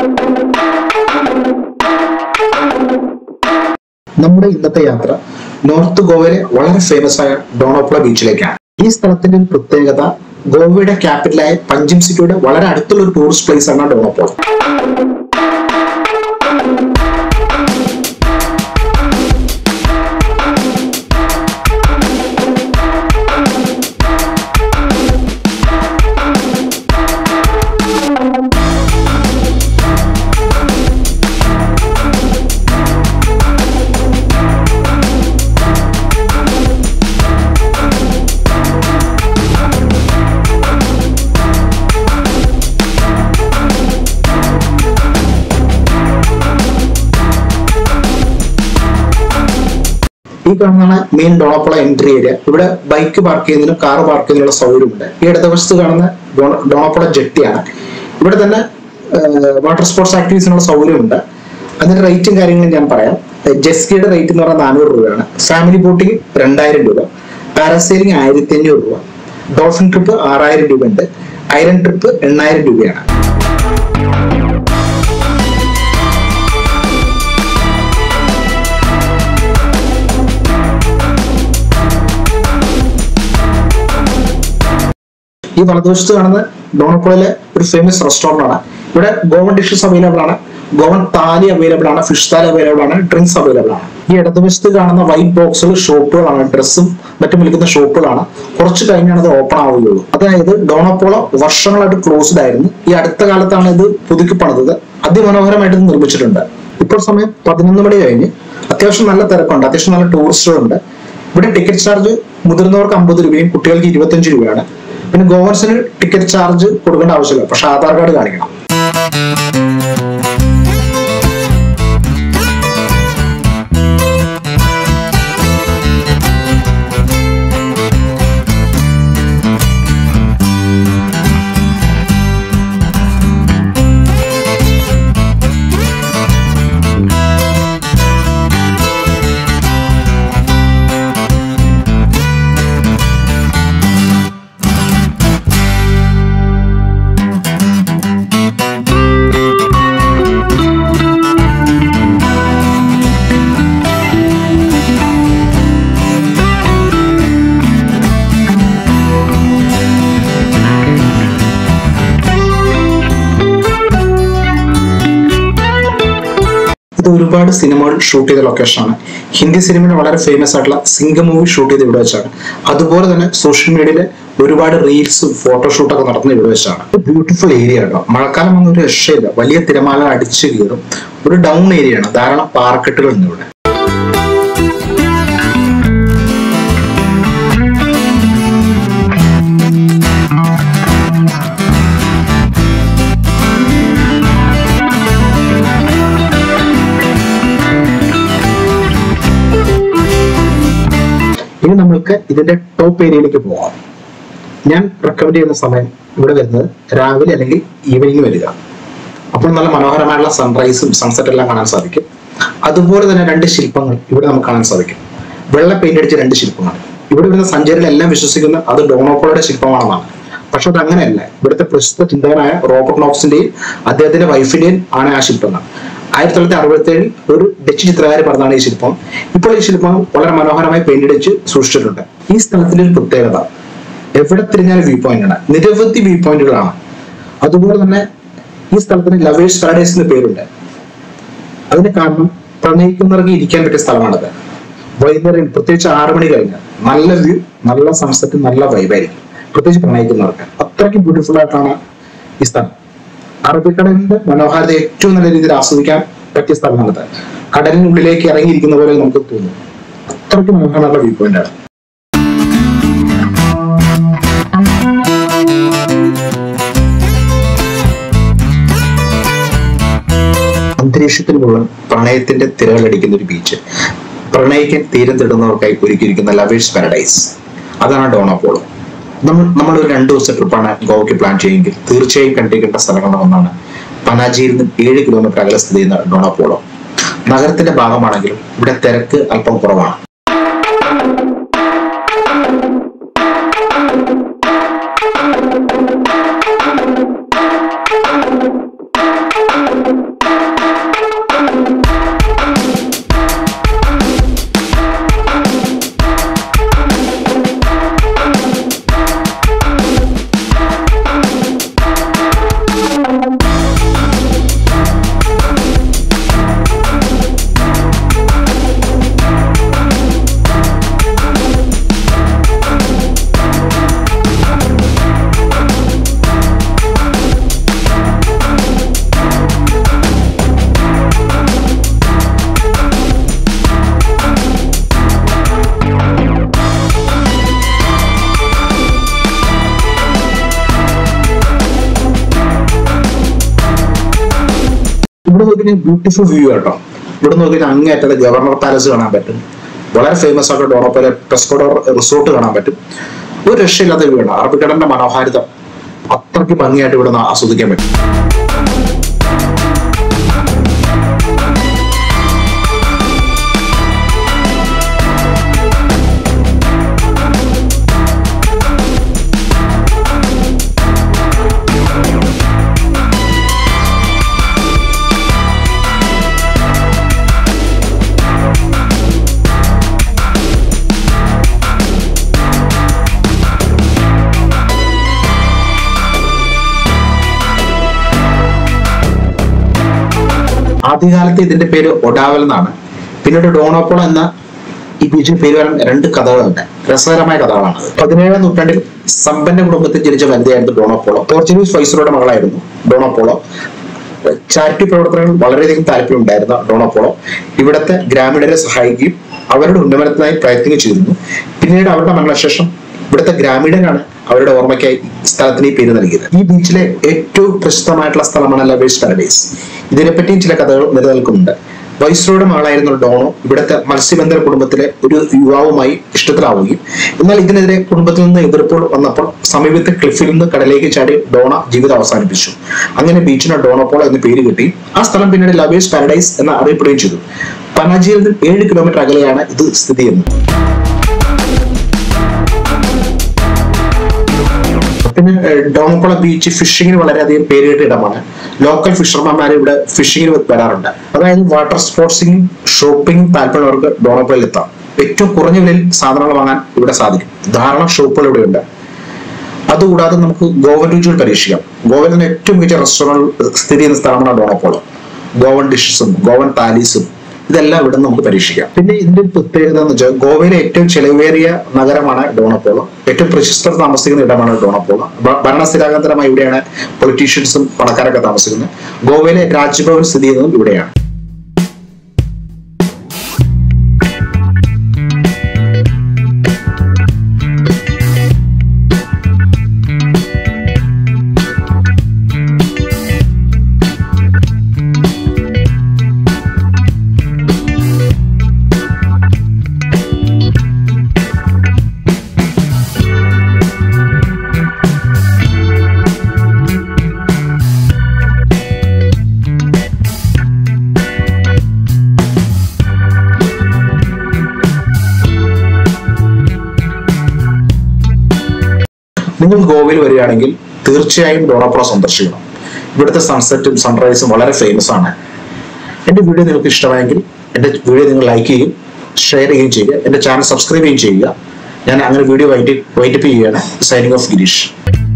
നമ്മുടെ ഇന്നത്തെ യാത്ര നോർത്ത് ഗോവയിലെ വളരെ ഫേമസ് ആയ ഡോണോപോള ബീച്ചിലേക്കാണ്. ഈ സ്ഥലത്തിന്റെ ഒരു പ്രത്യേകത ഗോവയുടെ ക്യാപിറ്റലായ പഞ്ചിം സിറ്റിയുടെ വളരെ അടുത്തുള്ള ഒരു ടൂറിസ്റ്റ് പ്ലേസ് ആണ് ഡോണോപോള. ഈ കാണുന്നതാണ് മെയിൻ ഡോണോപോള എൻട്രി ഏരിയ. ഇവിടെ ബൈക്ക് പാർക്ക് ചെയ്യുന്നതിനും കാർ പാർക്ക് ചെയ്യുന്നതിനുള്ള സൗകര്യമുണ്ട്. ഈ ഇടതുവശത്ത് കാണുന്ന ഡോണോപോള ജെട്ടിയാണ്. ഇവിടെ തന്നെ വാട്ടർ സ്പോർട്സ് ആക്ടിവിറ്റീസിനുള്ള സൗകര്യമുണ്ട്. അതിന്റെ റേറ്റും കാര്യങ്ങളും ഞാൻ പറയാം. ജെസ്കിയുടെ റേറ്റ് എന്ന് പറഞ്ഞാൽ 400 രൂപയാണ്. ഫാമിലി ബോട്ടിംഗ് 2000 രൂപ, പാരാസൈലിംഗ് 1500 രൂപ, ഡോൾഫിൻ ട്രിപ്പ് 6000 രൂപ ഉണ്ട്, ഐലൻഡ് ട്രിപ്പ് 8000 രൂപയാണ്. ഈ വലതുവശത്ത് കാണുന്ന ഡോണോപോളയിലെ ഒരു ഫേമസ് റെസ്റ്റോറന്റ് ആണ്. ഇവിടെ ഗോവൻ ഡിഷസ് അവൈലബിൾ ആണ്, ഗോവൻ താലി അവൈലബിൾ ആണ്, ഫിഷ് താലി അവൈലബിൾ ആണ്, ഡ്രിങ്ക്സ് അവൈലബിൾ ആണ്. ഈ ഇടതുവശത്ത് കാണുന്ന വൈറ്റ് ബോക്സുകൾ ഷോപ്പുകളാണ്, ഡ്രസ്സും മറ്റും വിൽക്കുന്ന ഷോപ്പുകളാണ്. കുറച്ച് കഴിഞ്ഞാണ് ഇത് ഓപ്പൺ ആവുകയുള്ളൂ. അതായത് ഡോണോപോള വർഷങ്ങളായിട്ട് ക്ലോസ്ഡ് ആയിരുന്നു. ഈ അടുത്ത കാലത്താണ് ഇത് പുതുക്കി പണിതത്. അതിമനോഹരമായിട്ട് ഇത് നിർമ്മിച്ചിട്ടുണ്ട്. ഇപ്പോൾ സമയം 11 മണി കഴിഞ്ഞ്. അത്യാവശ്യം നല്ല തിരക്കുണ്ട്, അത്യാവശ്യം നല്ല ടൂറിസ്റ്റുകളുണ്ട്. ഇവിടെ ടിക്കറ്റ് ചാർജ് മുതിർന്നവർക്ക് 50 രൂപയും കുട്ടികൾക്ക് 25 രൂപയാണ്. പിന്നെ ഗോവൻസിന് ടിക്കറ്റ് ചാർജ് കൊടുക്കേണ്ട ആവശ്യമില്ല, പക്ഷെ ആധാർ കാർഡ് കാണിക്കണം. ഇത് ഒരുപാട് സിനിമകൾ ഷൂട്ട് ചെയ്ത ലൊക്കേഷനാണ്. ഹിന്ദി സിനിമയിൽ വളരെ ഫേമസ് ആയിട്ടുള്ള സിംഗം മൂവി ഷൂട്ട് ചെയ്ത് ഇവിടെ വെച്ചാണ്. അതുപോലെ തന്നെ സോഷ്യൽ മീഡിയയിൽ ഒരുപാട് റീൽസും ഫോട്ടോഷൂട്ടൊക്കെ നടത്തുന്ന ഇവിടെ വെച്ചാണ്. ബ്യൂട്ടിഫുൾ ഏരിയ ആണ്. മഴക്കാലം ഒന്നും ഒരു രക്ഷയില്ല. വലിയ തിരമാല അടിച്ചു കയറും. ഒരു ഡൗൺ ഏരിയ ആണ്. ധാരാളം പാർക്കെട്ടുകൾ ഉണ്ട് ഇവിടെ. ഇനി നമ്മൾക്ക് ഇതിന്റെ ടോപ്പ് ഏരിയയിലേക്ക് പോകാം. ഞാൻ റെക്കമെൻഡ് ചെയ്യുന്ന സമയം ഇവിടെ വരുന്നത് രാവിലെ അല്ലെങ്കിൽ ഈവനിങ് വരിക. അപ്പോൾ നല്ല മനോഹരമായുള്ള സൺറൈസും സൺസെറ്റ് എല്ലാം കാണാൻ സാധിക്കും. അതുപോലെ തന്നെ 2 ശില്പങ്ങൾ ഇവിടെ നമുക്ക് കാണാൻ സാധിക്കും. വെള്ള പെയിന്റ് അടിച്ച 2 ശില്പങ്ങൾ. ഇവിടെ വരുന്ന സഞ്ചാരികളെല്ലാം വിശ്വസിക്കുന്ന അത് ഡോണോപോളയുടെ ശില്പമാണെന്നാണ്. പക്ഷെ അത് അങ്ങനെയല്ല. ഇവിടുത്തെ പ്രസിദ്ധ ചിന്തകനായ റോബർട്ട് നോക്സിന്റെയും അദ്ദേഹത്തിന്റെ വൈഫിന്റെയും ആണ് ആ ശില്പങ്ങൾ. 1967 ഒരു ഡച്ച് ചിത്രകാരി പറഞ്ഞതാണ് ഈ ശില്പം. ഇപ്പോൾ ഈ ശില്പം വളരെ മനോഹരമായി പെയിന്റ് അടിച്ച് സൂക്ഷിച്ചിട്ടുണ്ട്. ഈ സ്ഥലത്തിന്റെ ഒരു പ്രത്യേകത എവിടെ തിരിഞ്ഞാലും വ്യൂ പോയിന്റ് ആണ്. നിരവധി വ്യൂ പോയിന്റുകളാണ്. അതുപോലെ തന്നെ ഈ സ്ഥലത്തിന് ലവേഴ്സ് പാരഡൈസ് എന്ന് പേരുണ്ട്. അതിന് കാരണം പ്രണയിക്കുന്നവർക്ക് ഇരിക്കാൻ പറ്റിയ സ്ഥലമാണത്. വൈകുന്നേരം പ്രത്യേകിച്ച് 6 മണി കഴിഞ്ഞ് നല്ല വ്യൂ, നല്ല സൺസെറ്റ്, നല്ല വൈബായിരിക്കും. പ്രത്യേകിച്ച് പ്രണയിക്കുന്നവർക്ക് അത്രയ്ക്ക് ബ്യൂട്ടിഫുൾ ആയിട്ടാണ് ഈ സ്ഥലം. അറബിക്കടലിന്റെ മനോഹാരിത ഏറ്റവും നല്ല രീതിയിൽ ആസ്വദിക്കാൻ പറ്റിയ സ്ഥലമാണത്. കടലിനുള്ളിലേക്ക് ഇറങ്ങിയിരിക്കുന്ന പോലെ നമുക്ക് തോന്നും. അത്രയ്ക്ക് മനോഹരമുള്ള വ്യൂ പോയിന്റ് ആണ്. അന്തരീക്ഷത്തിന് മുഴുവൻ പ്രണയത്തിന്റെ തിരകളടിക്കുന്ന ഒരു ബീച്ച്. പ്രണയിക്കാൻ തീരം തേടുന്നവർക്കായി ഒരുക്കിയിരിക്കുന്ന ലവേഴ്സ് പാരഡൈസ്. അതാണ് ഡോണോപോള. നമ്മൾ ഒരു 2 ദിവസത്തെ ട്രിപ്പാണ് ഗോവയ്ക്ക് പ്ലാൻ ചെയ്യുമെങ്കിൽ തീർച്ചയായും കണ്ടിരിക്കേണ്ട സ്ഥലങ്ങളിൽ ഒന്നാണ് പനാജിയിൽ നിന്ന് 7 കിലോമീറ്റർ അകലെ സ്ഥിതി ചെയ്യുന്ന ഡോണോപോള. നഗരത്തിന്റെ ഭാഗമാണെങ്കിലും ഇവിടെ തിരക്ക് അല്പം കുറവാണ്. നോക്കി ബ്യൂട്ടിഫുൾ വ്യൂ കേട്ടോ. ഇവിടെ നോക്കി അങ്ങേറ്റത്തെ ഗവർണർ പാലസ് കാണാൻ പറ്റും. വളരെ ഫേമസ് ആയിട്ട് ഡോണോപ്പോലെ പെസ്കോഡോർ റിസോർട്ട് കാണാൻ പറ്റും. ഒരു രക്ഷയില്ലാത്ത വ്യൂ ആണ്. അറബിക്കടലിന്റെ മനോഹാരിത അത്രയ്ക്ക് ഭംഗിയായിട്ട് ഇവിടെ നിന്ന് ആസ്വദിക്കാൻ പറ്റും. ആദ്യകാലത്ത് ഇതിന്റെ പേര് ഒഡാവൽ എന്നാണ്. പിന്നീട് ഡോണോപോളോ എന്ന ഈ ബീച്ചിന് പേര് വരാൻ 2 കഥകളുണ്ട്. രസകരമായ കഥകളാണ്. 17ാം നൂറ്റാണ്ടിൽ സമ്പന്ന കുടുംബത്തിൽ ജനിച്ച വനിതയായിരുന്നു ഡോണോപോളോ. പോർച്ചുഗീസ് വൈസ്രോയുടെ മകളായിരുന്നു ഡോണോപോളോ. ചാരിറ്റി പ്രവർത്തനങ്ങൾ വളരെയധികം താല്പര്യമുണ്ടായിരുന്ന ഡോണോപോളോ ഇവിടുത്തെ ഗ്രാമീണരെ സഹായിക്കുകയും അവരുടെ ഉന്നമനത്തിനായി പ്രയത്നിക്കുകയും ചെയ്തിരുന്നു. പിന്നീട് അവരുടെ മരണശേഷം ഇവിടുത്തെ ഗ്രാമീണരാണ് അവരുടെ ഓർമ്മയ്ക്കായി സ്ഥലത്തിന് ഈ പേര് നൽകിയത്. ഈ ബീച്ചിലെ ഏറ്റവും പ്രസിദ്ധമായിട്ടുള്ള സ്ഥലമാണ് ലവേഴ്സ് പാരഡൈസ്. ഇതിനെപ്പറ്റിയും ചില കഥകൾ നിലനിൽക്കുന്നുണ്ട്. വൈസ്രോയുടെ മകളായിരുന്ന ഡോണോ ഇവിടുത്തെ മത്സ്യബന്ധന കുടുംബത്തിലെ ഒരു യുവാവുമായി ഇഷ്ടത്തിലാവുകയും എന്നാൽ ഇതിനെതിരെ കുടുംബത്തിൽ നിന്ന് എതിർപ്പുകൾ വന്നപ്പോൾ സമീപത്തെ ക്ലിഫിൽ നിന്ന് കടലേക്ക് ചാടി ഡോണ ജീവിതം അവസാനിപ്പിച്ചു. അങ്ങനെ ബീച്ചിന് ഡോണോപോളോ എന്ന് പേര് കിട്ടി. ആ സ്ഥലം പിന്നീട് ലവേഴ്സ് പാരഡൈസ് എന്ന് അറിയപ്പെടുകയും ചെയ്തു. പനാജിയിൽ നിന്ന് 7 കിലോമീറ്റർ അകലെയാണ് ഇത് സ്ഥിതി ചെയ്യുന്നത്. പിന്നെ ഡോണോപോളോ ബീച്ച് ഫിഷിങ്ങിന് വളരെയധികം പേരുകേട്ട ഇടമാണ്. ലോക്കൽ ഫിഷർമാന്മാർ ഇവിടെ ഫിഷിങ്ങിന് വരാറുണ്ട്. അതായത് വാട്ടർ സ്പോർട്സിംഗ്, ഷോപ്പിംഗ് താല്പര്യമുള്ളവർക്ക് ഡോണോപോളോയിൽ എത്താം. ഏറ്റവും കുറഞ്ഞ വിലയിൽ സാധനങ്ങൾ വാങ്ങാൻ ഇവിടെ സാധിക്കും. ധാരാളം ഷോപ്പുകൾ ഇവിടെയുണ്ട്. അതുകൂടാതെ നമുക്ക് ഗോവൻ രുചികൾ പരീക്ഷിക്കാം. ഗോവയിൽ നിന്ന് ഏറ്റവും മികച്ച റെസ്റ്റോറൻറ്റ് സ്ഥിതി ചെയ്യുന്ന സ്ഥലമാണ് ഡോണോപോളോ. ഗോവൻ ഡിഷസും ഗോവൻ താലീസും ഇതെല്ലാം ഇവിടെ നമുക്ക് പരീക്ഷിക്കാം. പിന്നെ ഇതിന്റെ പ്രത്യേകത എന്ന് വെച്ചാൽ ഗോവയിലെ ഏറ്റവും ചെലവേറിയ നഗരമാണ് ഡോണോപോളോ. ഏറ്റവും പ്രശസ്തർ താമസിക്കുന്ന ഇടമാണ് ഡോണോപോളോ. ഭരണസ്ഥിരാകേന്ദ്രമായി ഇവിടെയാണ് പൊളിറ്റീഷ്യൻസും പണക്കാരൊക്കെ താമസിക്കുന്നത്. ഗോവയിലെ രാജ്ഭവൻ സ്ഥിതി ചെയ്യുന്നതും ഇവിടെയാണ്. നിങ്ങൾ ഗോവയിൽ വരികയാണെങ്കിൽ തീർച്ചയായും ഡോണോപോളോ സന്ദർശിക്കണം. ഇവിടുത്തെ സൺസെറ്റും സൺറൈസും വളരെ ഫേമസ് ആണ്. എൻ്റെ വീഡിയോ നിങ്ങൾക്ക് ഇഷ്ടമായെങ്കിൽ എൻ്റെ വീഡിയോ നിങ്ങൾ ലൈക്ക് ചെയ്യുകയും ഷെയർ ചെയ്യുകയും ചെയ്യുക. എൻ്റെ ചാനൽ സബ്സ്ക്രൈബ് ചെയ്യുകയും ചെയ്യുക. ഞാൻ അങ്ങനെ വീഡിയോ വൈൻഡപ്പ് ചെയ്യുകയാണ്. Signing off Girish.